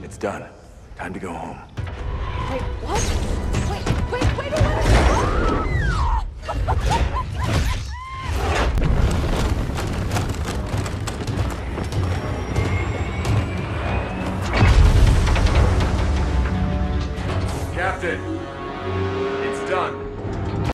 It's done. Time to go home. Wait, what? Wait, wait, wait a minute!